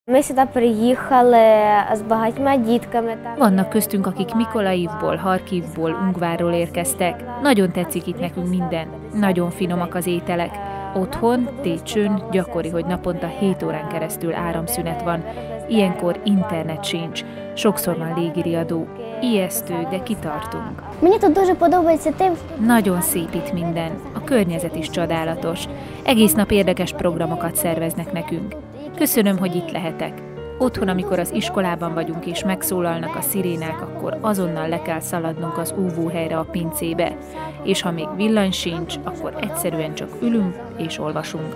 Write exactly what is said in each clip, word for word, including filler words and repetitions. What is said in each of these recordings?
Vannak köztünk, akik Mikolaivból, Harkivból, Ungvárról érkeztek. Nagyon tetszik itt nekünk minden. Nagyon finomak az ételek. Otthon, Técsőn gyakori, hogy naponta hét órán keresztül áramszünet van. Ilyenkor internet sincs. Sokszor van légiriadó. Ijesztő, de kitartunk. Nagyon szép itt minden. A környezet is csodálatos. Egész nap érdekes programokat szerveznek nekünk. Köszönöm, hogy itt lehetek. Otthon, amikor az iskolában vagyunk és megszólalnak a szirénák, akkor azonnal le kell szaladnunk az óvóhelyre, a pincébe. És ha még villany sincs, akkor egyszerűen csak ülünk és olvasunk.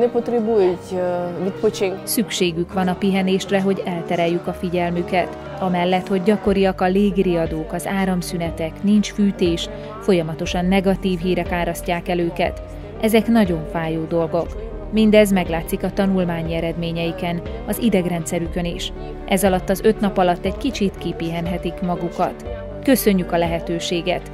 Szükségük van a pihenésre, hogy eltereljük a figyelmüket. Amellett, hogy gyakoriak a légiriadók, az áramszünetek, nincs fűtés, folyamatosan negatív hírek árasztják el őket. Ezek nagyon fájó dolgok. Mindez meglátszik a tanulmányi eredményeiken, az idegrendszerükön is. Ez alatt az öt nap alatt egy kicsit kipihenhetik magukat. Köszönjük a lehetőséget!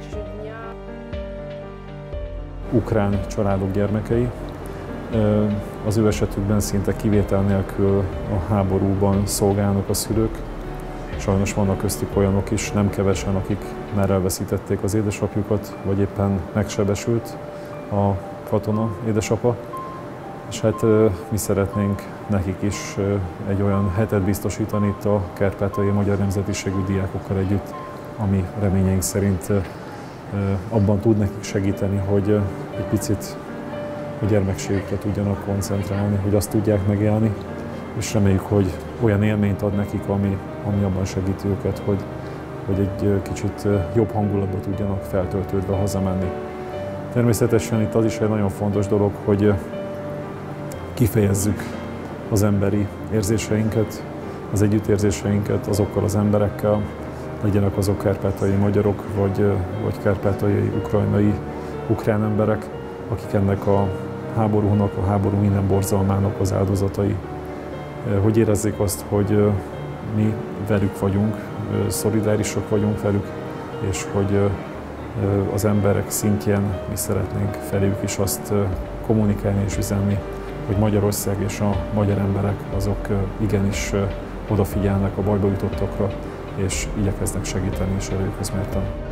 Ukrán családok gyermekei. Az ő esetükben szinte kivétel nélkül a háborúban szolgálnak a szülők. Sajnos vannak köztük olyanok is, nem kevesen, akik már elveszítették az édesapjukat, vagy éppen megsebesült a katona édesapa. És hát mi szeretnénk nekik is egy olyan hetet biztosítani itt a kárpátaljai magyar nemzetiségű diákokkal együtt, ami reményeink szerint abban tud nekik segíteni, hogy egy picit a gyermekségükre tudjanak koncentrálni, hogy azt tudják megélni, és reméljük, hogy olyan élményt ad nekik, ami, ami abban segíti őket, hogy, hogy egy kicsit jobb hangulatba tudjanak feltöltődve hazamenni. Természetesen itt az is egy nagyon fontos dolog, hogy kifejezzük az emberi érzéseinket, az együttérzéseinket azokkal az emberekkel, legyenek azok kárpátaljai magyarok, vagy, vagy kárpátaljai ukrajnai ukrán emberek, akik ennek a háborúnak, a háború minden borzalmának az áldozatai. Hogy érezzék azt, hogy mi velük vagyunk, szolidárisak vagyunk velük, és hogy az emberek szintjén mi szeretnénk feléjük is azt kommunikálni és üzenni, hogy Magyarország és a magyar emberek azok igenis odafigyelnek a bajba jutottakra, és igyekeznek segíteni is erőkhöz mérten.